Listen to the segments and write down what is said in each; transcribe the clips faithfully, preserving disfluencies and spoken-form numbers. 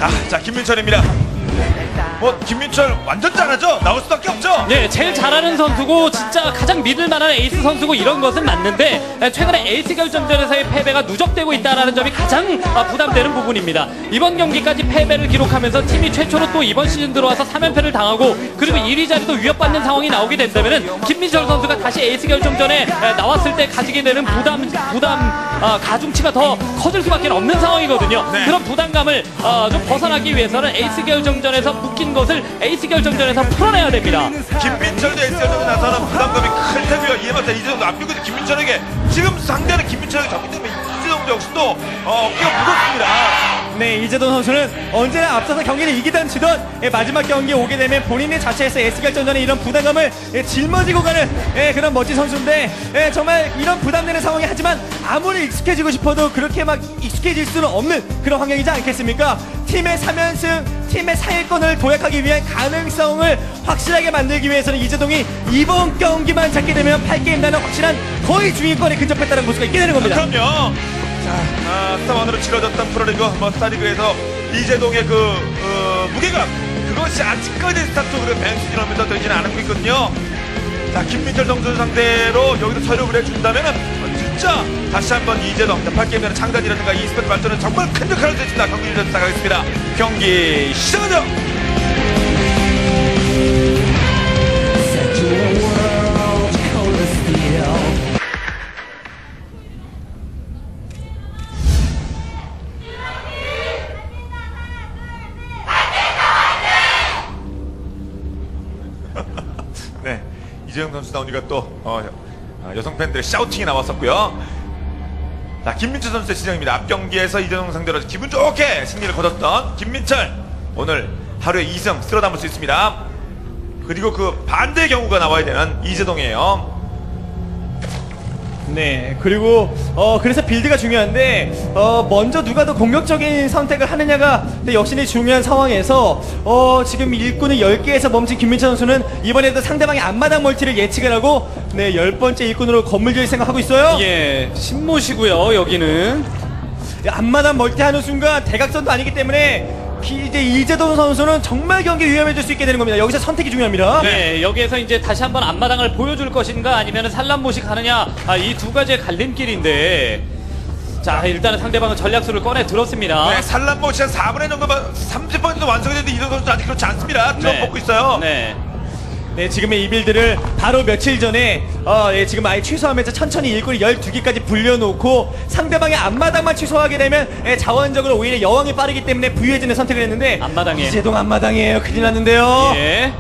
아, 자 김민철입니다. 뭐 김민철 완전 잘하죠? 나올 수밖에 없죠? 네, 제일 잘하는 선수고 진짜 가장 믿을 만한 에이스 선수고 이런 것은 맞는데 최근에 에이스 결정전에서의 패배가 누적되고 있다는 점이 가장 부담되는 부분입니다. 이번 경기까지 패배를 기록하면서 팀이 최초로 또 이번 시즌 들어와서 삼 연패를 당하고 그리고 일 위 자리도 위협받는 상황이 나오게 된다면 김민철 선수가 다시 에이스 결정전에 나왔을 때 가지게 되는 부담, 부담 가중치가 더 커질 수밖에 없는 상황이거든요. 네. 그런 부담감을 좀 벗어나기 위해서는 에이스 결정전에서 묶인 것을 에이스 결정전에서 풀어내야 됩니다. 김민철도 에이스 결정전 나서는 부담감이 클 테고요. 이에 맞서 이재동 앞쪽에서 김민철에게 지금 상대는 김민철에게 잡기 때문에 이재동 역시도 어, 어깨가 무겁습니다. 네, 이재동 선수는 언제나 앞서서 경기를 이기던 지던 예, 마지막 경기에 오게 되면 본인의 자체에서 에이스 결정전에 이런 부담감을 예, 짊어지고 가는 예, 그런 멋진 선수인데 예, 정말 이런 부담되는 상황이 하지만 아무리 익숙해지고 싶어도 그렇게 막 익숙해질 수는 없는 그런 환경이지 않겠습니까? 팀의 삼 연승, 팀의 상위권을 도약하기 위한 가능성을 확실하게 만들기 위해서는 이재동이 이번 경기만 잡게 되면 팔 게임 나는 확실한 거의 중위권에 근접했다는 볼 수가 있게 되는 겁니다. 아, 그럼요. 자, 아, 스타원으로 치러졌던 프로리그 뭐 스타리그에서 이재동의 그 어, 무게감 그것이 아직까지 스타트로 벤치하면서 들지는 않고 있거든요. 자, 김민철 선수 상대로 여기서 서력을 해준다면은 진짜 다시 한번 이재동 팔 게임 내는 창단이라든가 e스포츠 발전은 정말 큰 역할을 할 수 있습니다. 경기를 시작하겠습니다. 경기 시작하죠. 네, 이재동 선수 나오니까 또 어, 여성 팬들의 샤우팅이 나왔었고요. 자, 김민철 선수의 시정입니다. 앞 경기에서 이재동 상대로 기분 좋게 승리를 거뒀던 김민철 오늘 하루에 이 승 쓸어 담을 수 있습니다. 그리고 그 반대의 경우가 나와야 되는 이재동이에요. 네, 그리고 어 그래서 빌드가 중요한데 어 먼저 누가 더 공격적인 선택을 하느냐가 역시 중요한 상황에서 어 지금 일꾼을 열 개에서 멈춘 김민철 선수는 이번에도 상대방의 앞마당 멀티를 예측을 하고 네, 열 번째 일꾼으로 건물 지을 생각하고 있어요. 예, 신모시고요 여기는. 앞마당 멀티 하는 순간 대각선도 아니기 때문에 이제 이재동 선수는 정말 경기 위험해질 수 있게 되는 겁니다. 여기서 선택이 중요합니다. 네, 여기에서 이제 다시 한번 앞마당을 보여줄 것인가 아니면 산란모시 가느냐 아, 이 두 가지의 갈림길인데 자, 일단은 상대방은 전략수를 꺼내 들었습니다. 네, 산란모시 한 사분의 정도만 삼십 퍼센트 완성이 됐는데 이재동 선수 아직 그렇지 않습니다. 좀 네. 먹고 있어요. 네. 네, 지금의 이 빌드를 바로 며칠 전에 어, 예, 지금 아예 취소하면서 천천히 일꾼이 열두 개까지 불려놓고 상대방의 앞마당만 취소하게 되면 예, 자원적으로 오히려 여왕이 빠르기 때문에 부유해지는 선택을 했는데 앞마당에 이재동 앞마당이에요. 큰일 났는데요. 예.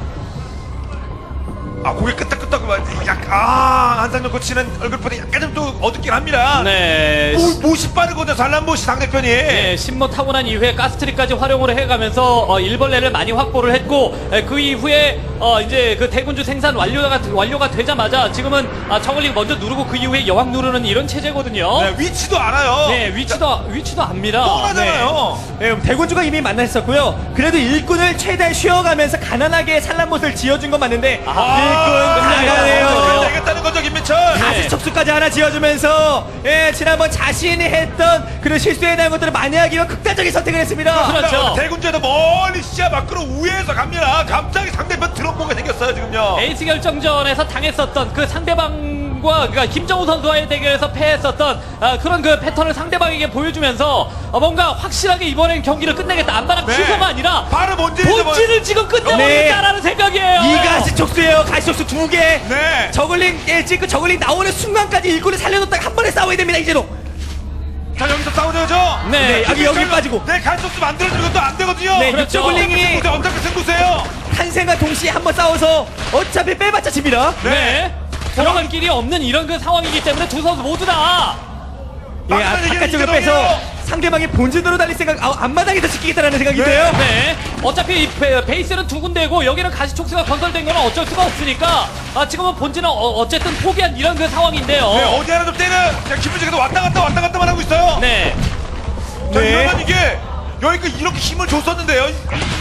아, 고개 끄덕끄덕 약, 아, 한상혁 코치는 얼굴보다 약간 좀 또 어둡긴 합니다. 네. 모, 못이 빠르거든요. 산란모시 상대편이. 네, 신모 타고 난 이후에 가스트리까지 활용을 해가면서 어, 일벌레를 많이 확보를 했고 에, 그 이후에 어, 이제 그 대군주 생산 완료가 완료가 되자마자 지금은 아, 저글링 먼저 누르고 그 이후에 여왕 누르는 이런 체제거든요. 네, 위치도 알아요. 네, 위치도 위치도 압니다. 뻔하잖아요. 네, 대군주가 이미 만났었고요. 그래도 일꾼을 최대한 쉬어가면서 가난하게 산란못을 지어준 건 맞는데 아, 일꾼 나가네요. 아, 되겠다는 거죠, 김민철. 다시 척수까지 하나 지어주면서 예, 지난번 자신이 했던 그런 실수에 대한 것들을 만회하기로 극단적인 선택을 했습니다. 그렇죠. 대군주에도 멀리 시야 밖으로 우회해서 갑니다. 갑자기 상대편 드롭보가 생겼어요, 지금요. 에이스 결정전에서 당했었던 그 상대방과 그러니까 김정우 선수와의 대결에서 패했었던 아, 그런 그 패턴을 상대방에게 보여주면서 어, 뭔가 확실하게 이번엔 경기를 끝내겠다. 안바람 네. 취소가 아니라 바로 본질이죠, 본질을 지금 끝내버리겠다라는 네. 생각이에요. 이 가시촉수예요. 가시촉수 두 개. 네. 저글링 예, 찍고 저글링 나오는 순간까지 일꾼을 살려놓다가 한 번에 싸워야 됩니다. 이제도. 자, 여기서 싸우죠. 네, 네, 여기 여기 빠지고. 네, 간소스 만들어주는 것도 안 되거든요. 네, 그렇죠. 저글링이 언덕 승부세요. 탄생과 동시에 한 번 싸워서 어차피 빼봤자 집니다. 네. 들어갈 길이 없는 이런 그 상황이기 때문에 두 선수 모두 다 예, 아, 막판에 이게 바깥쪽으로 이재동이에요. 빼서 상대방의 본진으로 달릴 생각, 아, 앞마당에서 지키겠다라는 생각인데요. 네. 어차피 베, 베이스는 두 군데고 여기는 가시촉수가 건설된 건 어쩔 수가 없으니까 아, 지금은 본진은 어, 어쨌든 포기한 이런 그 상황인데요. 네, 어디 하나 좀 때는 김민철도 왔다 갔다 왔다 갔다만 하고 있어요. 네. 자, 네. 이러면 이게 여기까 이렇게 힘을 줬었는데요.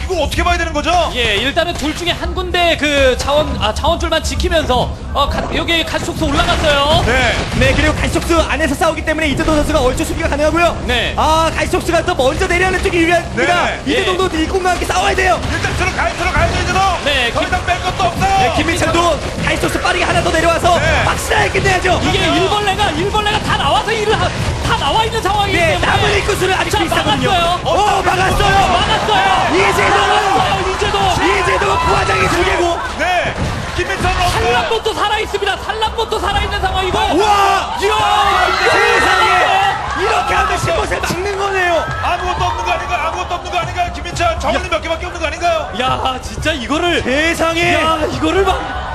이거 어떻게 봐야 되는 거죠? 예, 일단은 둘 중에 한 군데 그 자원, 아, 자원줄만 지키면서, 어, 가, 여기 가시촉수 올라갔어요. 네. 네, 그리고 가시촉수 안에서 싸우기 때문에 이재동 선수가 얼추 수비가 가능하고요. 네. 아, 가시촉수가 또 먼저 내려오는 쪽이 유리합니다. 네. 이재동도 일꾼과 함께 싸워야 돼요. 일단 들어가야 들어가야 되죠. 네, 더 김- 이상 뺄 것도 없어요. 네, 김민철도 가시촉수 빠르게 하나 더 내려와서 네. 확실하게 끝내야죠. 이게 일벌레가, 일벌레가 다 나와서 일을, 하, 다 나와 있는 상황이기 네, 때문에. 남은 일꾼 수는 아직 자, 비슷하거든요. 막았어요. 오, 막았어요. 막았어요. 이재동은 막았어요, 이재동. 이재동은 부하장이 두 개고. 네. 김민철은 없어요. 산란봇도 살아있습니다. 산란봇도 살아있는 상황이고. 우와! 이야! 세상에! 이렇게 하면 신봇을 막는 거네요. 아무것도 없는 거 아닌가요? 아무것도 없는 거 아닌가요? 김민철 정원이 몇 개밖에 없는 거 아닌가요? 야, 진짜 이거를. 세상에! 야, 이거를 막.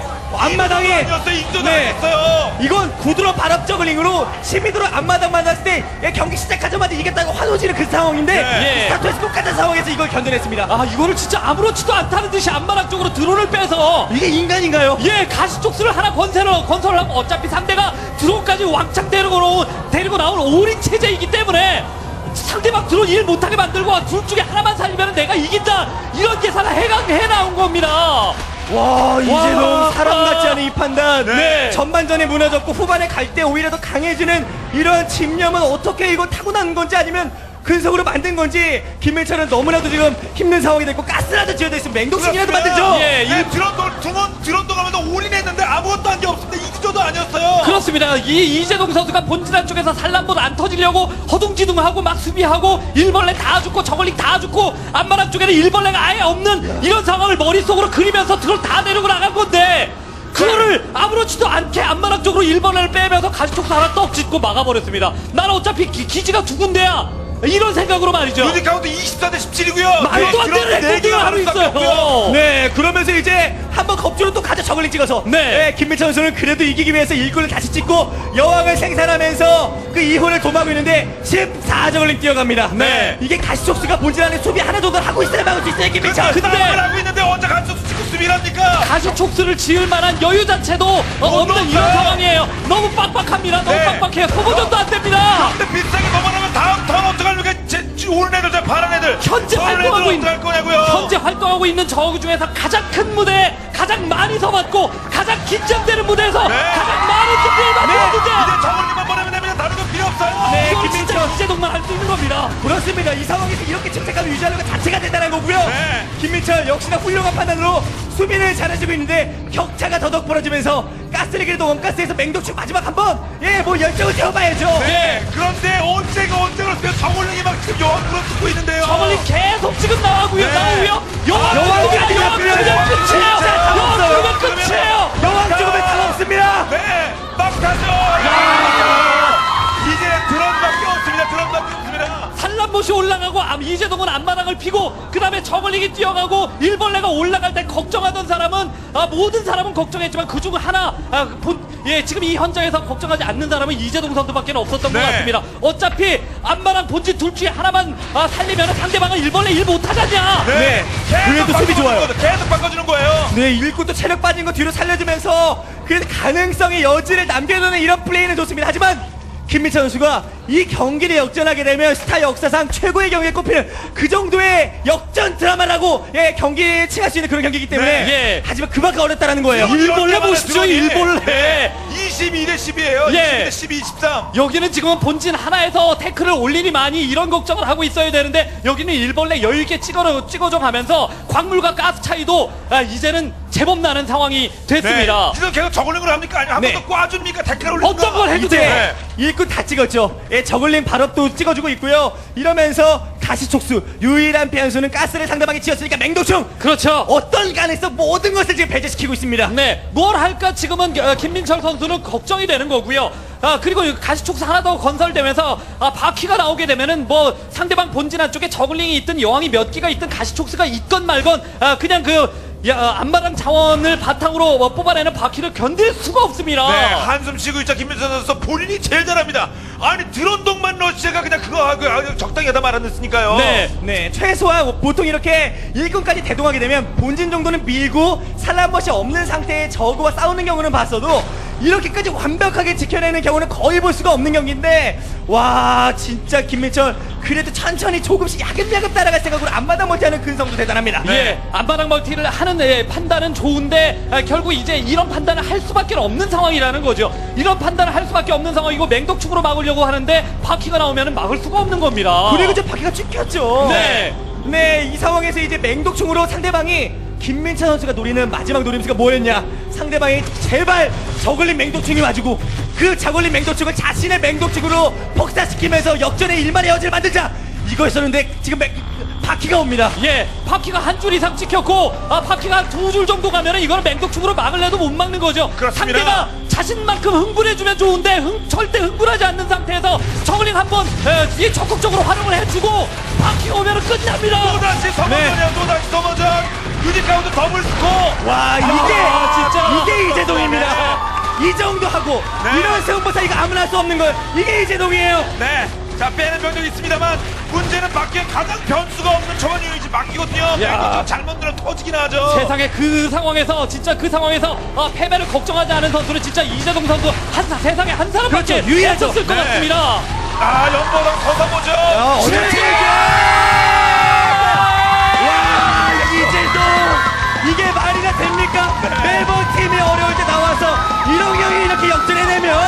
앞마당에 아니었어요. 인조도 네. 아니었어요. 이건 구드론 발업 저글링으로 시민으로 앞마당 만났을 때 예, 경기 시작하자마자 이겼다고 환호지는 그 상황인데 네. 스타트에서 똑같은 상황에서 이걸 견뎌냈습니다. 아, 이거를 진짜 아무렇지도 않다는 듯이 앞마당 쪽으로 드론을 빼서. 이게 인간인가요? 예, 가시촉수를 하나 건설을, 건설을 하고 어차피 상대가 드론까지 왕창 데리고 나온, 데리고 나온 오린 체제이기 때문에 상대방 드론 일 못하게 만들고 둘 중에 하나만 살리면 내가 이긴다. 이런 계산을 해가, 해 나온 겁니다. 와 이재동 와. 사람 같지 않은 이 판단. 네. 전반전에 무너졌고 후반에 갈 때 오히려 더 강해지는 이런 집념은 어떻게 이거 타고난 건지 아니면 근성으로 만든 건지 김민철은 너무나도 지금 힘든 상황이 됐고 가스라도 지어져 있으면 맹독충이라도 만들죠. 예, 네, 일- 드론도 두번 드론도 가면서 올인했는데 아무것도 한 게 없는데 이기조도 아니었어요. 그렇습니다. 이 이재동 선수가 본진한 쪽에서 산란봇 안 터지려고 허둥지둥하고 막 수비하고 일벌레 다 죽고 저글링 다 죽고 앞마당 쪽에는 일벌레가 아예 없는 이런 상황을 머릿속으로 그리면서 드론 다 내리고 나간 건데 그거를 아무렇지도 않게 앞마당 쪽으로 일벌레를 빼면서 가시촉수 하나 떡 짓고 막아버렸습니다. 나는 어차피 기, 기지가 두 군데야. 이런 생각으로 말이죠. 유닛 카운트 이십사 대 십칠이고요. 말도 안 되는 행동을 하고 있어요. 네, 그러면서 이제 한번 겁주로 또 가져 저글링 찍어서 네. 김민철 선수는 그래도 이기기 위해서 일꾼을 다시 찍고 여왕을 생산하면서 그 이혼을 도모하고 있는데 십사 저글링 뛰어갑니다. 네. 이게 가시촉수가 본질 안에 수비 하나 정도 하고 있어야 막을 수 있어요, 김민철. 근데 근데- 싸움을 하고 있는데 언제 간수 찍고 수비랍니까? 가시촉수를 지을 만한 여유 자체도 어, 없는 없어요. 이런 상황이에요. 너무 빡빡합니다. 너무 네. 빡빡해요. 소모전도 안 됩니다. 근데 비슷하게 넘어가면 다음 턴 어떡합니까? 제, 지- 오는 애들 저 파란 애들 현재 저런 활동하고 애들 있는 어떡할 거냐고요? 현재 활동하고 있는 저그 중에서 가장 큰 무대, 가장 많이 서봤고 가장 긴장되는 무대에서 네. 가장 많은 승리를 네. 만들었는데 이제 정원님만 보내면 됩니다. 다른 거 필요 없어요. 네, 이건 김민철. 진짜 이재동만 할 수 있는 겁니다. 그렇습니다. 이 상황에서 이렇게 침착감을 유지하는 것 자체가 대단한 거고요. 네. 김민철 역시나 훌륭한 판단으로 수비를 잘해주고 있는데 격차가 더덕 벌어지면서 가스를 그래도 원가스에서 맹독충 마지막 한번 예, 뭐 열정을 태워봐야죠. 네. 그런데 언제가 언제 그렇습니까? 정원님이 막 지금 여왕으로 쓰고 있는데요. 저걸링 계속 지금 나가고요. 네. 나오고요. 여왕 여왕 죽으면 아니라 여왕 죽으면 그냥 끝이에요. 진짜 다 여왕 없어요. 죽으면 끝이에요. 여왕 죽으면 다 없습니다. 네. 막 가죠. 야. 이제 드럼밖에 없습니다. 드럼밖에 없습니다. 산란봇이 올라가고 암- 이재동은 앞마당을 피고 그 다음에 저글링이 뛰어가고 일벌레가 올라갈 때 걱정하던 사람은 아, 모든 사람은 걱정했지만 그 중 하나 아, 본, 예, 지금 이 현장에서 걱정하지 않는 사람은 이재동 선수밖에 없었던 네. 것 같습니다. 어차피 앞마당 본진 둘 중에 하나만 아, 살리면 상대방은 일벌레 일 못하잖냐. 네. 계속 그래도 수비 바꿔주는 좋아요. 거죠. 계속 바꿔주는 거예요. 네, 일꾼도 체력 빠진 거 뒤로 살려주면서 그래도 가능성의 여지를 남겨두는 이런 플레이는 좋습니다. 하지만 김민철 선수가 이 경기를 역전하게 되면 스타 역사상 최고의 경기에 꼽히는 그 정도의 역전 드라마라고 예, 경기에 칭할 수 있는 그런 경기이기 때문에 네, 예. 하지만 그만큼 어렵다라는 거예요. 드론이 일벌레 얼마나 보십시오, 드론이. 일벌레. 네. 이십이 대 십이에요. 예. 이십이 대 십이, 이십삼. 여기는 지금은 본진 하나에서 태클을 올리니 많이 이런 걱정을 하고 있어야 되는데 여기는 일벌레 여유있게 찍어, 찍어줘 가면서 광물과 가스 차이도 아, 이제는 제법 나는 상황이 됐습니다. 네. 이제 계속 저글링으로 합니까? 아니면 한 번 네. 더 꽈줍니까? 댓글 올립니까? 어떤 걸 해도 이제 돼. 일꾼 다 찍었죠. 예, 저글링 발업도 찍어주고 있고요. 이러면서 가시촉수 유일한 피한수는 가스를 상대방이 지었으니까 맹독충 그렇죠. 어떤 간에서 모든 것을 지금 배제시키고 있습니다. 네, 뭘 할까 지금은 어, 김민철 선수는 걱정이 되는 거고요. 아, 그리고 가시촉수 하나 더 건설되면서 아, 바퀴가 나오게 되면은 뭐 상대방 본진 한쪽에 저글링이 있든 여왕이 몇 기가 있든 가시촉수가 있건 말건 아, 그냥 그 야, 앞마당 자원을 바탕으로 어, 뽑아내는 바퀴를 견딜 수가 없습니다. 네, 한숨 쉬고 있자 김민선 선수 본인이 제일 잘합니다. 아니 드론동만 러시아가 그냥 그거 하고 적당히 하다 말았으니까요. 네. 네, 최소한 보통 이렇게 일꾼까지 대동하게 되면 본진 정도는 밀고 산란벗이 없는 상태의 저그와 싸우는 경우는 봤어도 이렇게까지 완벽하게 지켜내는 경우는 거의 볼 수가 없는 경기인데 와 진짜 김민철 그래도 천천히 조금씩 야금야금 따라갈 생각으로 앞마당 멀티하는 근성도 대단합니다. 예, 안바닥 멀티를 하는 예, 판단은 좋은데 아, 결국 이제 이런 판단을 할 수밖에 없는 상황이라는 거죠. 이런 판단을 할 수밖에 없는 상황이고 맹독충으로 막으려고 하는데 바퀴가 나오면 막을 수가 없는 겁니다. 그리고 저 바퀴가 찍혔죠. 네. 네, 이 상황에서 이제 맹독충으로 상대방이 김민철 선수가 노리는 마지막 노림수가 뭐였냐? 상대방이 제발 저글링 맹독충이 와주고 그 저글링 맹독충을 자신의 맹독충으로 폭사시키면서 역전의 일만의 여지를 만들자. 이거였었는데 지금 맹, 바퀴가 옵니다. 예, 바퀴가 한 줄 이상 찍혔고 아, 바퀴가 두 줄 정도 가면은 이거는 맹독충으로 막을래도 못 막는 거죠. 그렇습니다. 상대가 자신만큼 흥분해주면 좋은데 흥, 절대 흥분하지 않는 상태에서 저글링 한번 예, 적극적으로 활용을 해주고 바퀴가 오면은 끝납니다. 또다시 서머전이야. 또다시 서머전. 유니카운드 더블 스코어. 와 이게 아, 진짜. 이게 이재동입니다. 이 정도 하고 네. 이런 세운보사 이거 아무나 할 수 없는 걸 이게 이재동이에요. 네. 자, 빼는 병력이 있습니다만 문제는 바퀴에 가장 변수가 없는 저번 유닛이 바뀌거든요. 야. 잘못 들어 터지긴 하죠. 세상에 그 상황에서 진짜 그 상황에서 아, 패배를 걱정하지 않은 선수는 진짜 이재동 선수 한 사- 세상에 한 사람밖에 그렇죠, 유의하죠. 없었을 것 네. 같습니다. 아, 연보성 서서보죠. 아, 어느 진짜. 팀이죠? 와 이재동 이게 말이나 됩니까? 매번 팀이 어려울 때 나와서 이런 경기 이렇게 역전해내면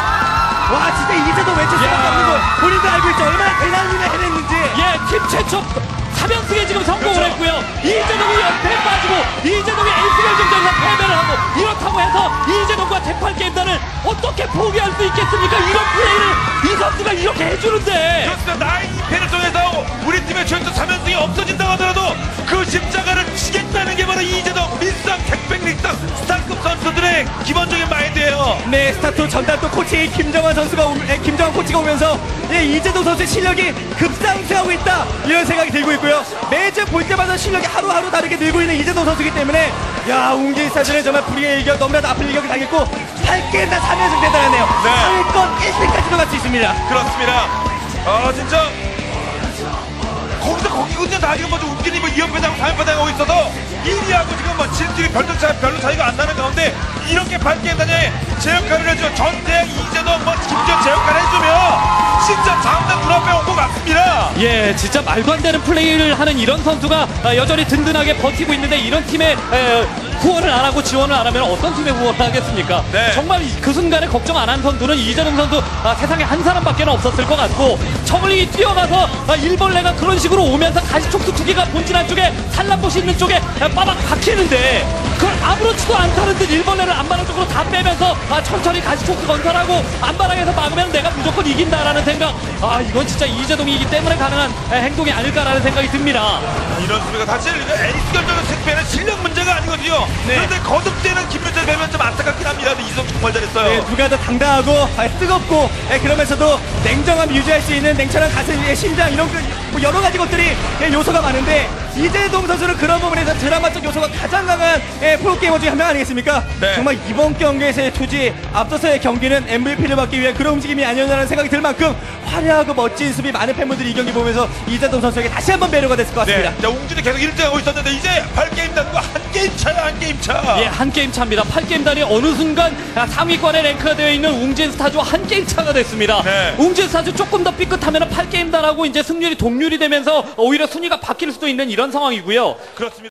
와 진짜 이재동 외칠 수밖에 야. 없는 걸 본인도 알고 있죠. 얼마나 대단한 일을 해냈는지. 예, 팀 최초 삼 연승에 지금 성공을 그렇죠. 했고요. 이재동이 연패에 빠지고 이재동이 에이스 결정전에서 패배를 하고 이렇다고 해서 이재동과 재판 게임단을 어떻게 포기할 수 있겠습니까? 이런 플레이를 이 선수가 이렇게 해주는데 그렇습니다. 나의 이 패를 통해서 우리 팀의 최초 삼 연승이 없어진다고 하더라도 그 십자가를 지겠다는 게 바로 이재동, 밀상, 택백릭상, 스타급 선수들의 기본적인 마인드예요. 네, 스타트 전담도 코치 김정환 선수가 오, 에, 김정환 코치가 오면서 예, 이재동 선수의 실력이 급상승하고 있다 이런 생각이 들고 있고요. 매주 볼 때마다 실력이 하루하루 다르게 늘고 있는 이재동 선수이기 때문에 야 웅진 스타즈는 정말 불의의 일격 너무나도 아픈 일격을 당했고 팔 게임 다 삼 연승 대단하네요. 네. 상위권 일 승까지도 갈 수 있습니다. 그렇습니다. 아 진짜 거기서 거기거든요. 다 지금 먼저 웃기니 뭐 이 연패당 삼 연패당 하고 있어서 일 위하고 지금 뭐 질질이 별로 차이 별로 차이가 안 나는 가운데 이렇게 발게임단에 제 역할을 해줘 전태양 이재동 뭐 김지현 제 역할을 해주면 진짜 다음날 눈앞에 온 것 같습니다. 예, 진짜 말도 안 되는 플레이를 하는 이런 선수가 아, 여전히 든든하게 버티고 있는데 이런 팀의 에, 후원을 안 하고 지원을 안 하면 어떤 팀에 후원을 하겠습니까? 네. 정말 그 순간에 걱정 안 한 선수는 이재동 선수 아, 세상에 한 사람밖에 없었을 것 같고 저글링이 뛰어가서 아, 일벌레가 그런 식으로 오면서 가시촉수 두 개가 본진 안쪽에 산란봇이 있는 쪽에 아, 빠박 박히는데 그걸 아무렇지도 않다는 듯 일벌레를 안바닥 쪽으로 다 빼면서 아, 천천히 가시촉수 건설하고 안바닥에서 막으면 내가 무조건 이긴다라는 생각. 아 이건 진짜 이재동이기 때문에 가능한 에, 행동이 아닐까라는 생각이 듭니다. 이런 소리가 사실 에이스 결정의 승패는 실력 문제가 아니거든요. 네. 그런데 거듭되는 김윤철 배면 좀 안타깝긴 합니다. 근데 이성 정말 잘했어요. 네, 누가 더 당당하고 아, 뜨겁고 예, 그러면서도 냉정함 유지할 수 있는 냉철한 가슴의 심장 이런 그, 뭐 여러 가지 것들이 예, 요소가 많은데 이재동 선수는 그런 부분에서 드라마적 요소가 가장 강한 예, 프로게이머 중에 한 명 아니겠습니까? 네. 정말 이번 경기에서의 투지 앞서서의 경기는 엠브이피를 받기 위한 그런 움직임이 아니었나라는 생각이 들 만큼 화려하고 멋진 수비 많은 팬분들이 이 경기 보면서 이재동 선수에게 다시 한번 매료가 됐을 것 같습니다. 네. 자, 웅진이 계속 일 등하고 있었는데 이제 팔 게임 단과 한 게임 차야 한 게임 차. 예, 한 게임 차입니다. 팔 게임 단이 어느 순간 아, 상위권에 랭크가 되어 있는 웅진 스타즈와 한 게임 차가 됐습니다. 네. 웅진 스타즈 조금 더 삐끗하면 팔 게임 단하고 이제 승률이 동률이 되면서 오히려 순위가 바뀔 수도 있는 이런 상황이고요. 그렇습니다.